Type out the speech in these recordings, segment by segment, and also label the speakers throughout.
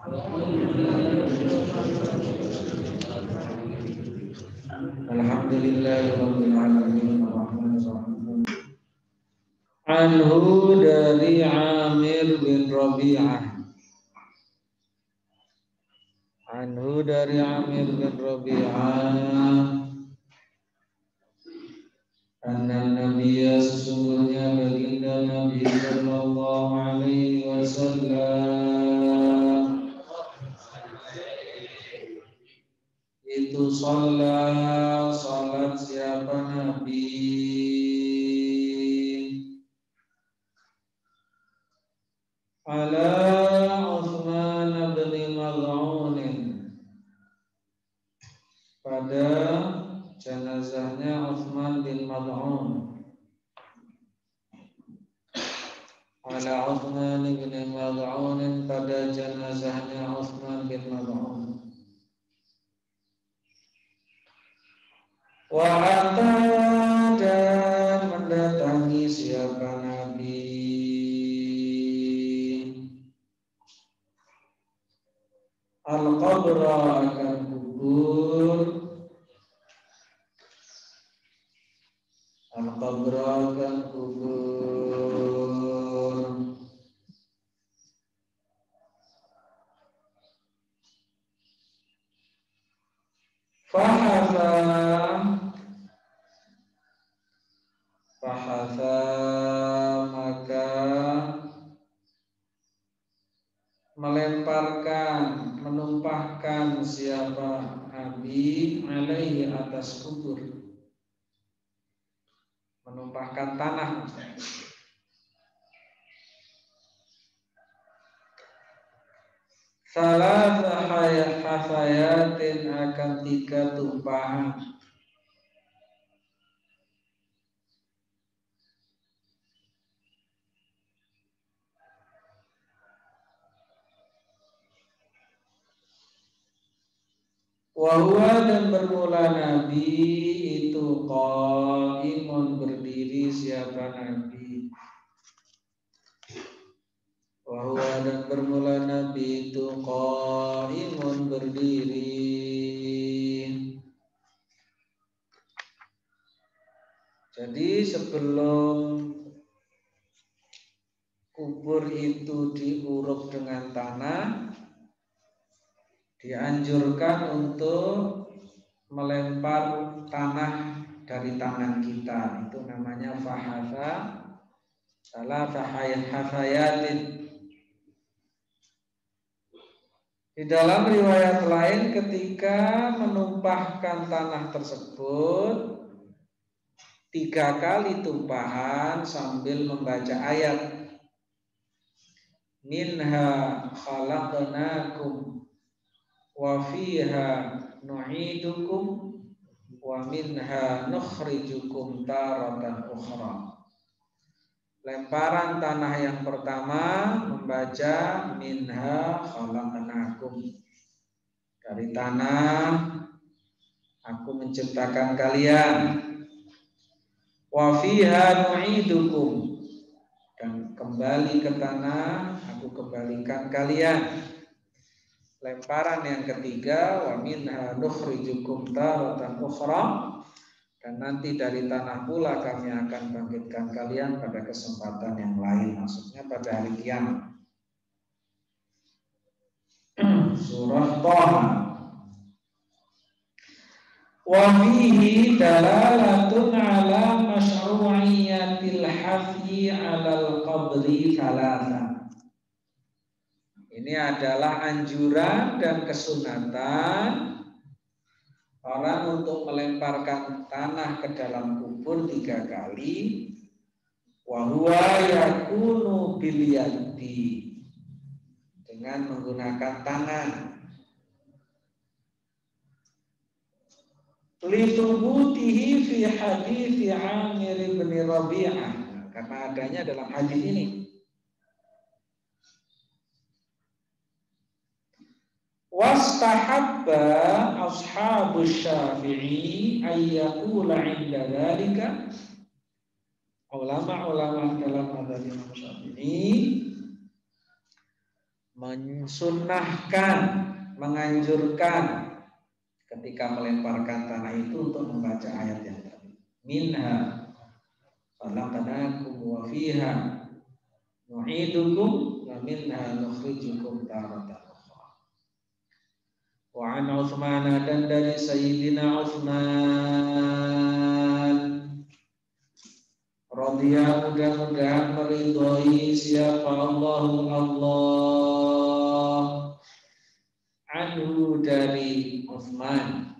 Speaker 1: Alhamdulillahirabbil alamin arrahmanir rahim. Anhu dari Amir bin Rabi'ah. Anhu dari Amir bin Rabi'ah. Anna Nabiya sesungguhnya baginda Nabi sallallahu alaihi wasallam itu salat siapa Nabi ala Utsman bin Maz'un pada jenazahnya Utsman bin Maz'un. Ala Utsman bin Maz'un pada jenazahnya Utsman bin Maz'un. Wa ata dan mendatangi siapa Nabi al-qabra akan kubur, al-qabra akan kubur. Fahasa maka melemparkan, menumpahkan siapa Nabi alaihi atas kubur, menumpahkan tanah. Salasa hasayatin akan 3 tumpahan. Wahwa dan bermula Nabi itu qaimun berdiri siapa Nabi. Wahwa dan bermula Nabi itu qaimun berdiri. Jadi sebelum kubur itu diuruk dengan tanah, dianjurkan untuk melempar tanah dari tangan kita. Itu namanya fahasa salasa hasayatin. Di dalam riwayat lain ketika menumpahkan tanah tersebut 3 kali tumpahan sambil membaca ayat minha khalaqnakum wa fiha nu'idukum wa minha nukhrijukum taratan ukhra. Lemparan tanah yang pertama membaca minha khalaqnakum, dari tanah aku menciptakan kalian, wa fiha nu'idukum, dan kembali ke tanah aku kembalikan kalian. Lemparan yang ketiga wa minha nukhrijukum taratan ukhra, dan nanti dari tanah pula kami akan bangkitkan kalian pada kesempatan yang lain, maksudnya pada hari kiamat. Surah Thaha. Wa fihi dalalatun ala masyru'iyyatil hafyi 'alal qabri thalatha. Ini adalah anjuran dan kesunatan orang untuk melemparkan tanah ke dalam kubur 3 kali. Wa huwa yakunu bil yadi, dengan menggunakan tangan. Litubutihi fi hadits Amir bin Rabi'ah, karena adanya dalam hadis ini. Wastahabba ashabu Syafi'i ayyaqula 'inda dzalika. Ulama-ulama dalam mazhab Imam Syafi'i mensunnahkan, menganjurkan ketika melemparkan tanah itu untuk membaca ayat yang tadi. Minha khalaqnakum wa fiha nu'idukum wa minha nukhrijukum taratan ukhra. Wa an Utsman, dan dari Sayyidina Utsman radhiyallahu, mudah-mudahan meridhoi siapa Allah anhu, dari Utsman.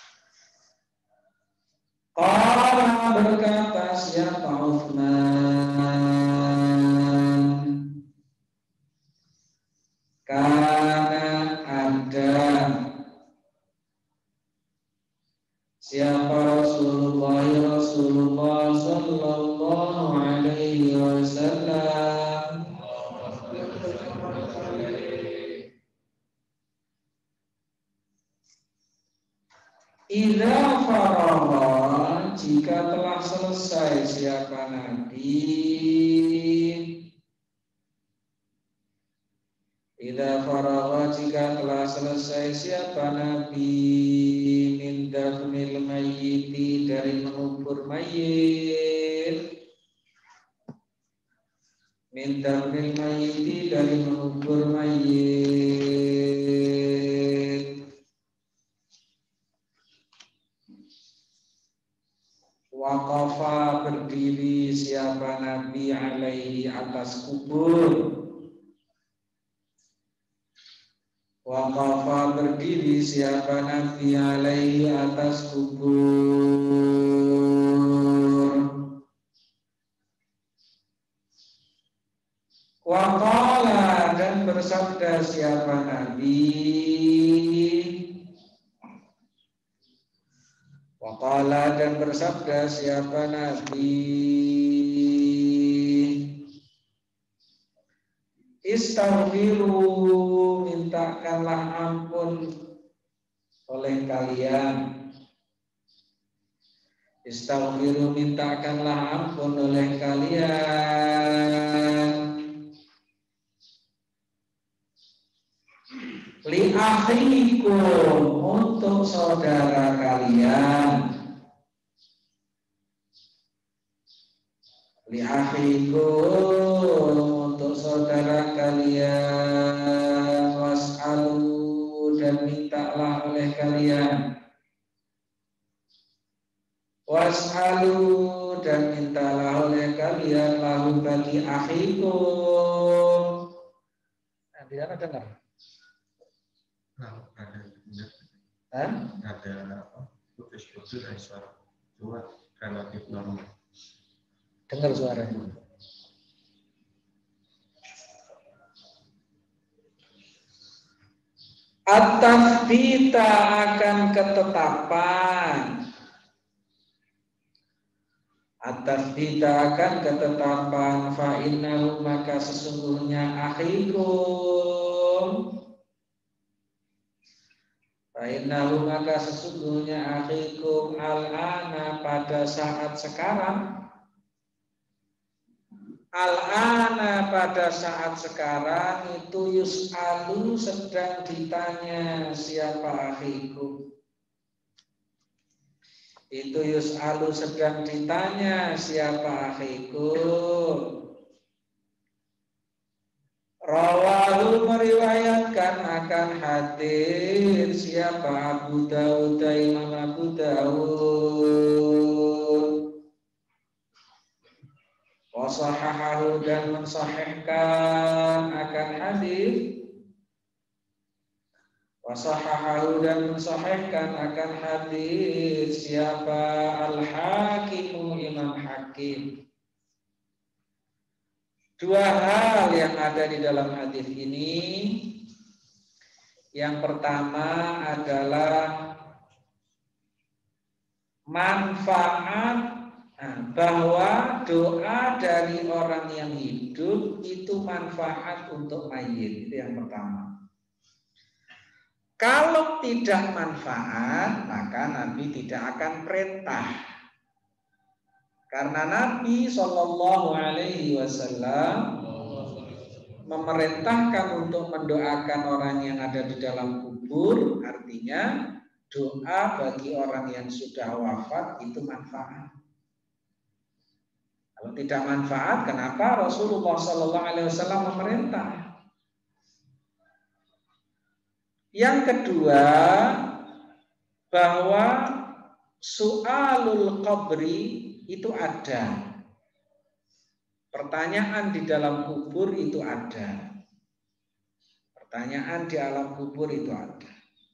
Speaker 1: Qala, berkata siapa Utsman, karena ada siapa Rasulullah sallallahu alaihi wasallam idza faragha, jika telah selesai siapa Nabi, idza faragha, jika telah selesai siapa Nabi, min dafnil mayyiti, dari mengubur mayit, min dafnil mayyiti, dari mengubur mayit, waqafa, berdiri siapa Nabi, alaihi, atas kubur, waqafa, berdiri siapa Nabi, alaihi, atas kubur, waqala, dan bersabda siapa Nabi, waqala, dan bersabda siapa Nabi, istaghfiru, mintakanlah ampun oleh kalian, istaghfiru, mintakanlah ampun oleh kalian, li akhikum, untuk saudara kalian, li akhikum, untuk saudara kalian, was'alu, dan mintalah oleh kalian, was'alu, dan mintalah oleh kalian, lahu, bagi akhikum. Nah, di sana dengar?
Speaker 2: Ada putus-putus dari suara, cuma relatif normal.
Speaker 1: Dengar suaranya. At-tathbita, akan ketetapan, at-tathbita, akan ketetapan, fa innahu, maka sesungguhnya, akhikum, fa innahu, maka sesungguhnya akhikum, al-ana, pada saat sekarang, al-ana, pada saat sekarang itu, yus'alu, sedang ditanya siapa akhikum, itu yus'alu, sedang ditanya siapa akhikum. Rawahu, meriwayatkan akan hadis siapa Abu Dawud, Imam Abu Dawud, wasahahahu, dan mensahihkan akan hadis, wasahahahu, dan mensahihkan akan hadis siapa Al-Hakimu, Imam Hakim. Dua hal yang ada di dalam hadis ini. Yang pertama adalah manfaat, bahwa doa dari orang yang hidup itu manfaat untuk mayit. Itu yang pertama. Kalau tidak manfaat, maka Nabi tidak akan perintah. Karena Nabi Shallallahu Alaihi Wasallam memerintahkan untuk mendoakan orang yang ada di dalam kubur, artinya doa bagi orang yang sudah wafat itu manfaat. Kalau tidak manfaat, kenapa Rasulullah SAW memerintah? Yang kedua, bahwa su'alul qabri itu ada. Pertanyaan di dalam kubur itu ada. Pertanyaan di alam kubur itu ada.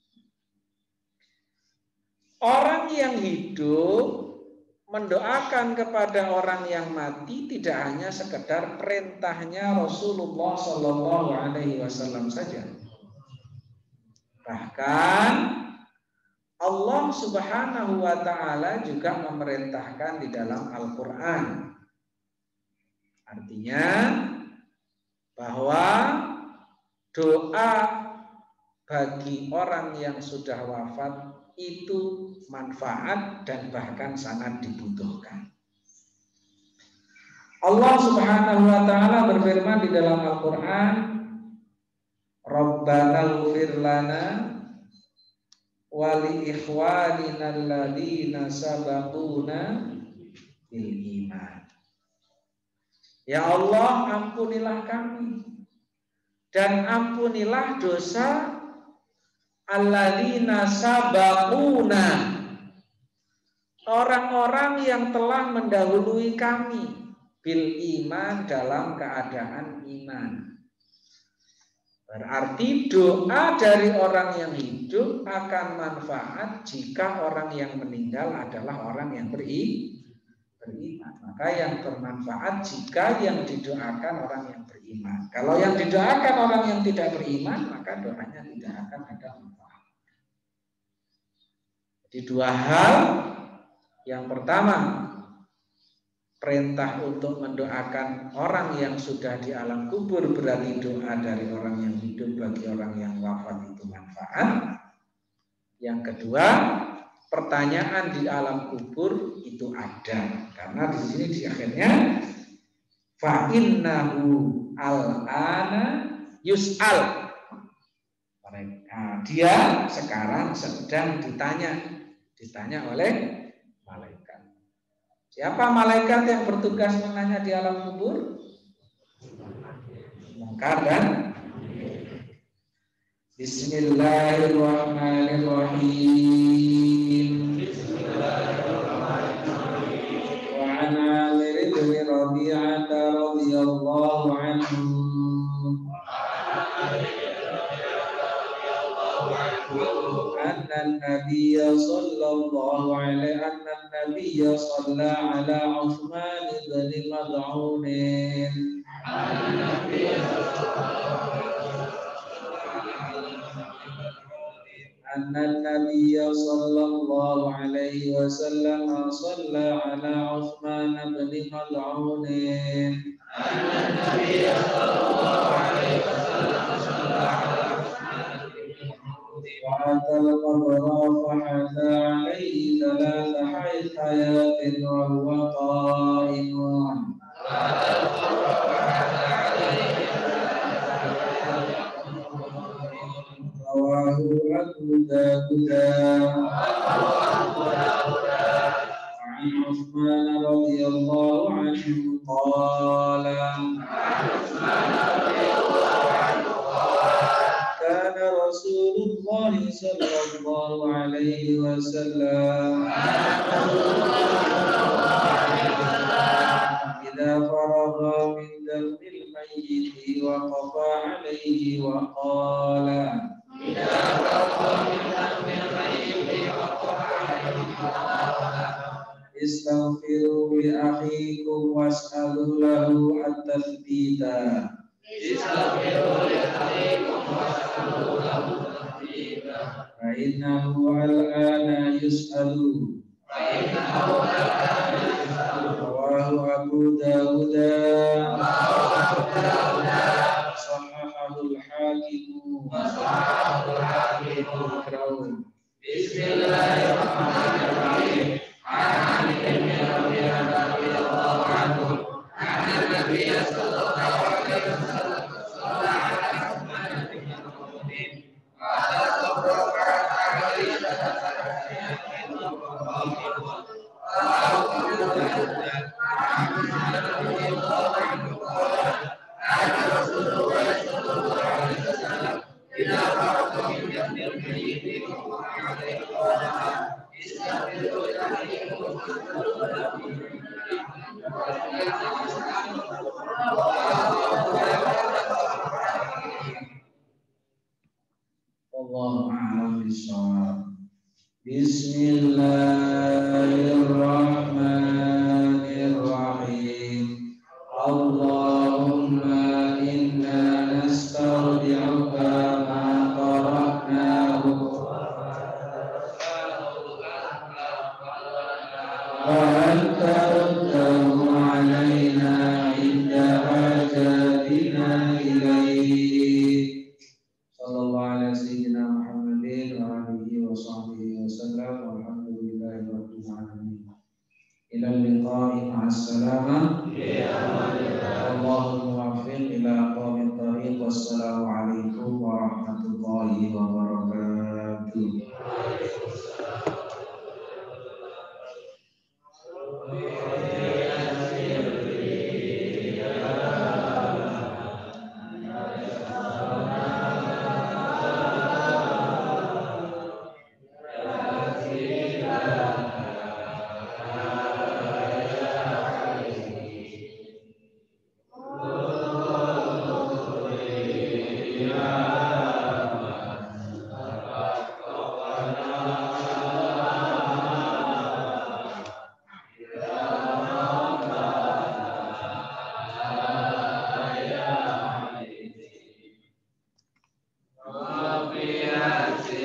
Speaker 1: Orang yang hidup mendoakan kepada orang yang mati tidak hanya sekedar perintahnya Rasulullah SAW saja. Bahkan Allah Subhanahu wa Ta'ala juga memerintahkan di dalam Al-Quran. Artinya bahwa doa bagi orang yang sudah wafat itu manfaat dan bahkan sangat dibutuhkan. Allah Subhanahu wa Ta'ala berfirman di dalam Al-Quran, Rabbana ighfir lana wa li ikhwanina alladziina sabaquna bil iman. Ya Allah, ampunilah kami dan ampunilah dosa alladzina sabaquna, orang-orang yang telah mendahului kami bil iman, dalam keadaan iman. Berarti doa dari orang yang hidup akan manfaat jika orang yang meninggal adalah orang yang beriman. Maka yang bermanfaat jika yang didoakan orang yang beriman. Kalau yang didoakan orang yang tidak beriman, maka doanya tidak akan ada manfaat. Jadi dua hal. Yang pertama, perintah untuk mendoakan orang yang sudah di alam kubur, berarti doa dari orang yang hidup bagi orang yang wafat itu manfaat. Yang kedua, pertanyaan di alam kubur itu ada, karena di sini di akhirnya fa innahu al-ana yus'al. Dia sekarang sedang ditanya oleh malaikat. Siapa malaikat yang bertugas menanya di alam kubur? Munkar dan Bismillahirrahmanirrahim. Wa an Amir bin Rabi'ah radhiyallahu anhu anna an-nabiy sallallahu alaihi an-nabiy shalla ala Uthman bin Mad'un أن النبي صلى الله عليه وسلم صلى على عثمان بن مظعون أن النبي صلى الله عليه وسلم صلى على عثمان بن مظعون وأتى القبر فحثى عليه ثلاث حيات وهو قائم رواه أبو داود. وعن عثمان رضي الله عنه قال كان رسول الله صلى الله عليه وسلم إذا فرغ من دفن الميت وقف عليه وقال استغفروا لأخيكم واسألوا له التثبيت. فإنه الآن يسأل. رواه أبو داود. صححه الحاكم. بسم الله الرحمن الرحيم. عن عامر بن ربيعة رضي الله عنه أن النبي صلى الله عليه وسلم صلى Wallahu a'lam bishawab. Bismillahirrahmanirrahim. Allahumma inna nastaudi'uka ma qara'nahu wa anta taruddahu alaina inda hajatina ilaih. Sallallahu alaihi sayyidina Muhammadin wa alihi wa sahbihi wa sallam. Walhamdulillahi rabbil alamin. Ila liqa'i ma'as-salamah. Allahumma muwaffiq ila aqwamit thariq. Wassalamu alaikum warahmatullahi wabarakatuh. Rabbi